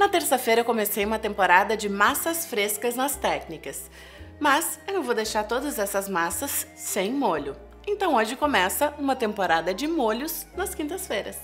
Na terça-feira eu comecei uma temporada de massas frescas nas técnicas, mas eu não vou deixar todas essas massas sem molho. Então hoje começa uma temporada de molhos nas quintas-feiras.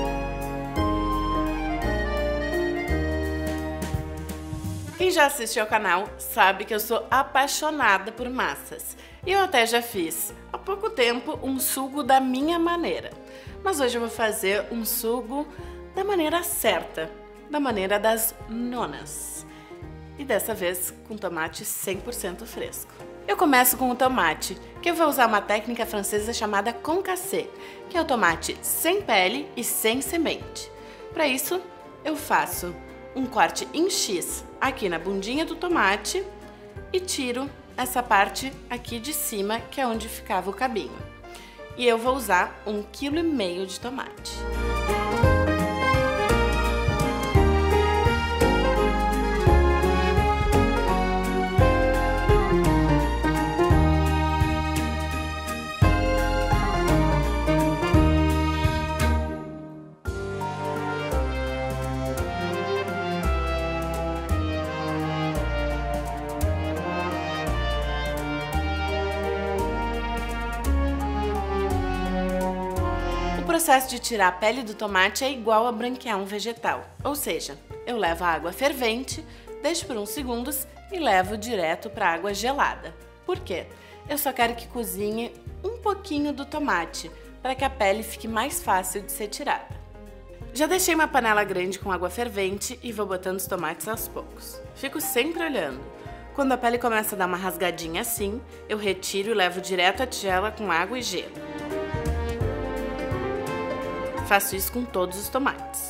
Quem já assiste ao canal sabe que eu sou apaixonada por massas. E eu até já fiz, há pouco tempo, um sugo da minha maneira. Mas hoje eu vou fazer um sugo da maneira certa, da maneira das nonas. E dessa vez com tomate 100% fresco. Eu começo com o tomate, que eu vou usar uma técnica francesa chamada concassé, que é o tomate sem pele e sem semente. Para isso, eu faço um corte em X aqui na bundinha do tomate e tiro essa parte aqui de cima, que é onde ficava o cabinho. E eu vou usar 1,5 kg de tomate. O processo de tirar a pele do tomate é igual a branquear um vegetal, ou seja, eu levo a água fervente, deixo por uns segundos e levo direto para a água gelada. Por quê? Eu só quero que cozinhe um pouquinho do tomate, para que a pele fique mais fácil de ser tirada. Já deixei uma panela grande com água fervente e vou botando os tomates aos poucos. Fico sempre olhando. Quando a pele começa a dar uma rasgadinha assim, eu retiro e levo direto a tigela com água e gelo. Faço isso com todos os tomates.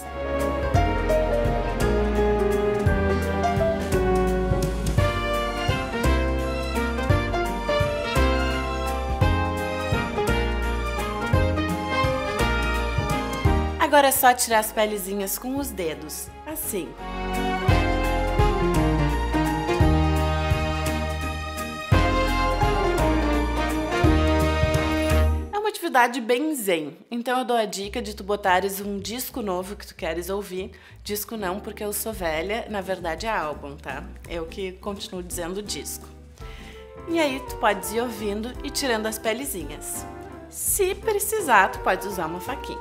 Agora é só tirar as pelezinhas com os dedos, assim. Atividade bem zen, então eu dou a dica de tu botares um disco novo que tu queres ouvir. Disco não, porque eu sou velha, na verdade é álbum, tá? Eu que continuo dizendo disco. E aí tu podes ir ouvindo e tirando as pelezinhas. Se precisar, tu pode usar uma faquinha.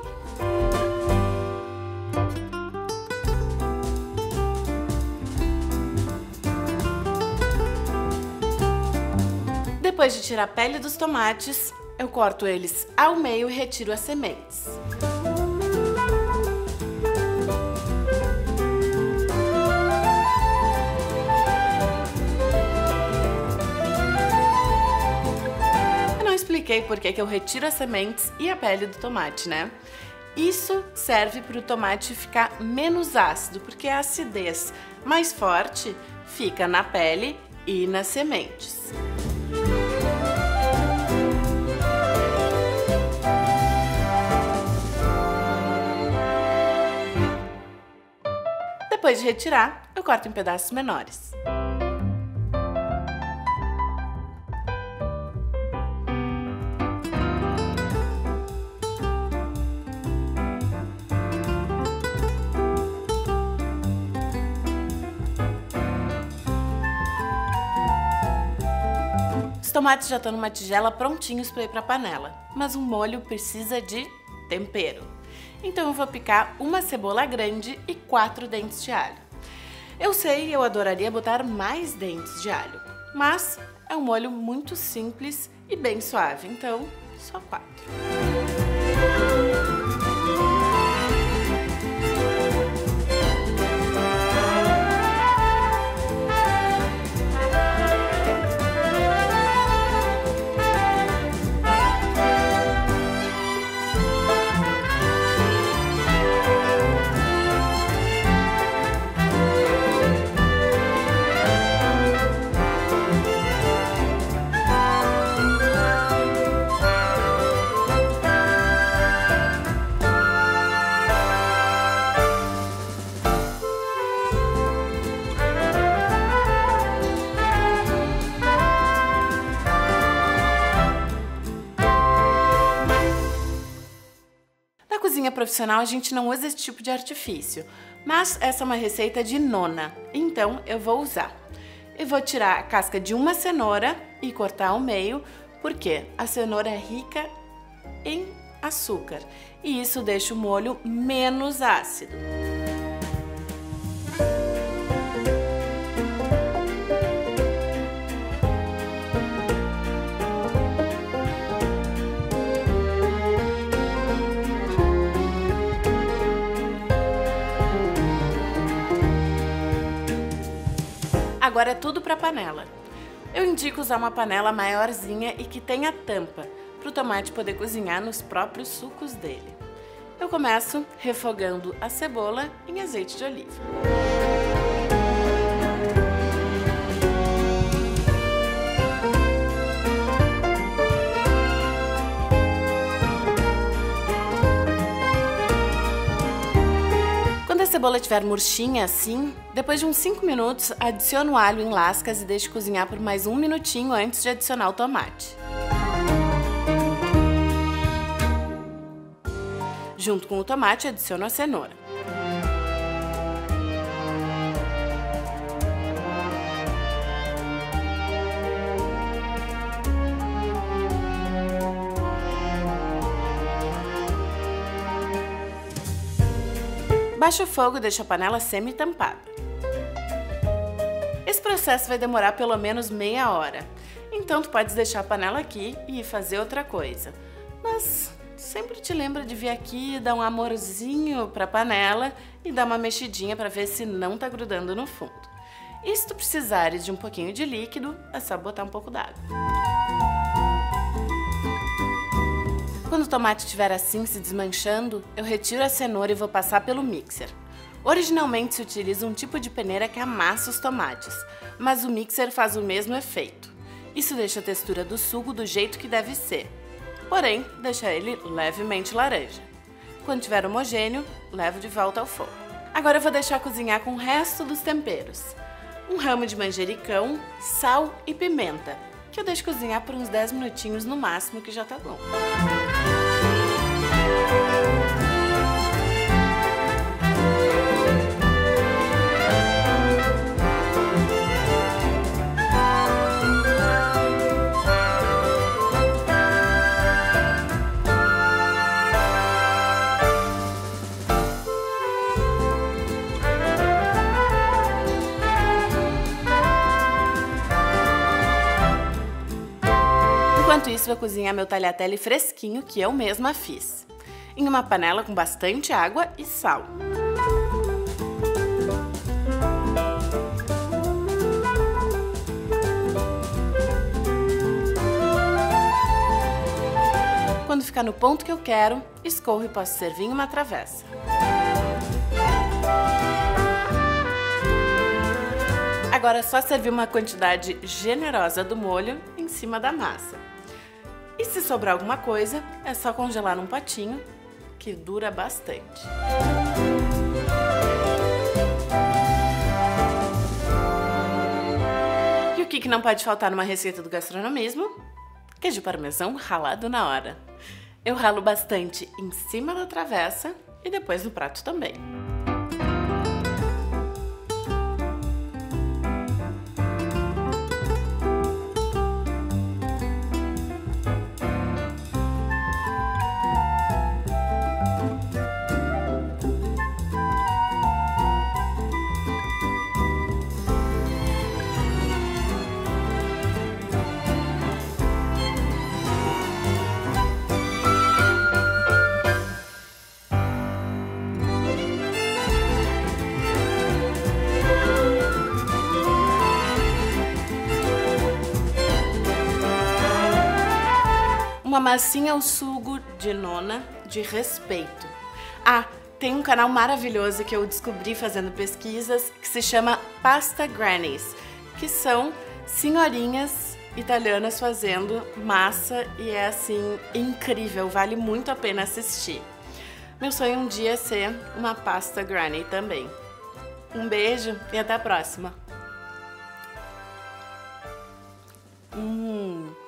Depois de tirar a pele dos tomates, eu corto eles ao meio e retiro as sementes. Eu não expliquei por que eu retiro as sementes e a pele do tomate, né? Isso serve para o tomate ficar menos ácido, porque a acidez mais forte fica na pele e nas sementes. Depois de retirar, eu corto em pedaços menores. Os tomates já estão numa tigela prontinhos para ir para a panela, mas um molho precisa de tempero. Então eu vou picar uma cebola grande e 4 dentes de alho. Eu sei, eu adoraria botar mais dentes de alho, mas é um molho muito simples e bem suave, então só 4. cozinha profissional a gente não usa esse tipo de artifício, Mas essa é uma receita de nona, então eu vou usar. Eu vou tirar a casca de uma cenoura e cortar ao meio, porque a cenoura é rica em açúcar e isso deixa o molho menos ácido. Agora é tudo para a panela. Eu indico usar uma panela maiorzinha e que tenha tampa, para o tomate poder cozinhar nos próprios sucos dele. Eu começo refogando a cebola em azeite de oliva. Quando a cebola estiver murchinha assim, depois de uns 5 minutos, adicione o alho em lascas e deixe cozinhar por mais 1 minutinho antes de adicionar o tomate. Junto com o tomate, adiciono a cenoura. Baixa o fogo e deixa a panela semi-tampada. Esse processo vai demorar pelo menos meia hora, então tu pode deixar a panela aqui e ir fazer outra coisa. Mas sempre te lembra de vir aqui, dar um amorzinho para a panela e dar uma mexidinha para ver se não tá grudando no fundo. E se tu precisares de um pouquinho de líquido, é só botar um pouco d'água. Quando o tomate estiver assim se desmanchando, eu retiro a cenoura e vou passar pelo mixer. Originalmente se utiliza um tipo de peneira que amassa os tomates, mas o mixer faz o mesmo efeito. Isso deixa a textura do sugo do jeito que deve ser, porém deixa ele levemente laranja. Quando estiver homogêneo, levo de volta ao fogo. Agora eu vou deixar cozinhar com o resto dos temperos. Um ramo de manjericão, sal e pimenta, que eu deixo cozinhar por uns 10 minutinhos no máximo, que já tá bom. Enquanto isso, vou cozinhar meu tagliatelle fresquinho, que eu mesma fiz, em uma panela com bastante água e sal. Quando ficar no ponto que eu quero, escorro e posso servir em uma travessa. Agora é só servir uma quantidade generosa do molho em cima da massa. E se sobrar alguma coisa, é só congelar num potinho, que dura bastante. E o que não pode faltar numa receita do gastronomismo? Queijo parmesão ralado na hora. Eu ralo bastante em cima da travessa e depois no prato também. Uma massinha ao sugo de nona de respeito. Ah, tem um canal maravilhoso que eu descobri fazendo pesquisas que se chama Pasta Grannies, que são senhorinhas italianas fazendo massa e é assim incrível, vale muito a pena assistir. Meu sonho um dia é ser uma pasta granny também. Um beijo e até a próxima.